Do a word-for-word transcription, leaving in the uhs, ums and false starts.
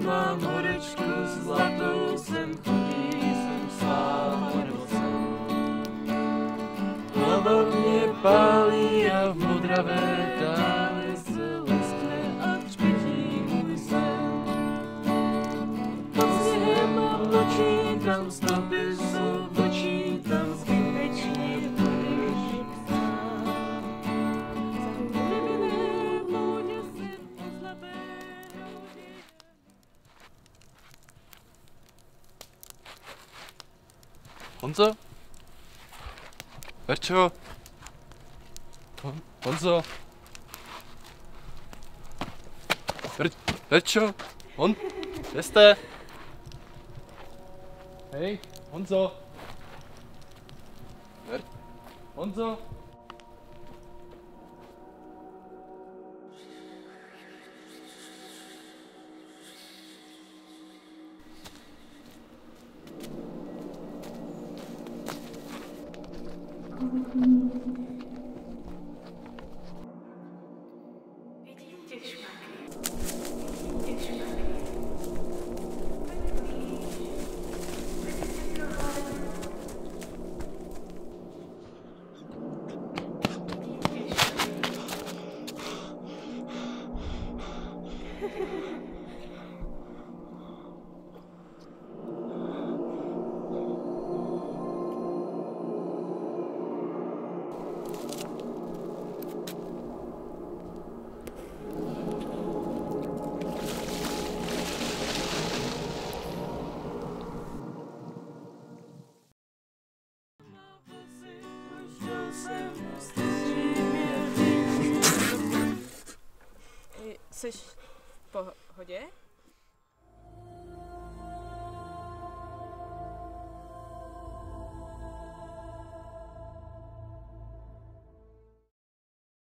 mám horečku zlatou, jsem chudý, jsem sám nebo jsem. Hlava mě pálí a v modravé dáli se leskne a třpětí můj sen. Pod sněhem mám nočí, tam stopy jsou v očí, tam zbytečně budeš psát. Zahubené vodě se po slabé hrudi. Honzo? Verčo? Hon, Honzo? Ver, Verčo? Hon, kde jste? Hej, Honzo? Ver, Honzo? Vidím tě šmaky, vidím tě šmaky. Jsi v pohodě?